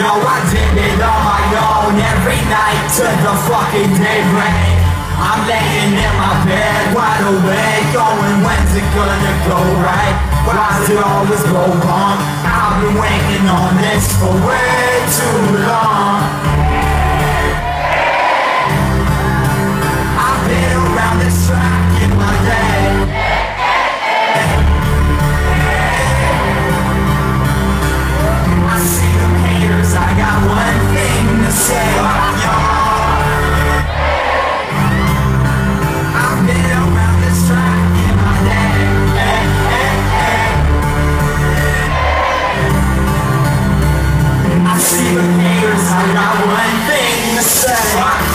Yo, I did it on my own every night to the fucking daybreak. I'm laying in my bed, wide awake, going, when's it gonna go right? Why does it always go wrong? I've been waiting on this for way too long. I've been around this track in my day. I see them haters, I got one thing to say. I've been around this track in my day. I see the haters, I got one thing to say.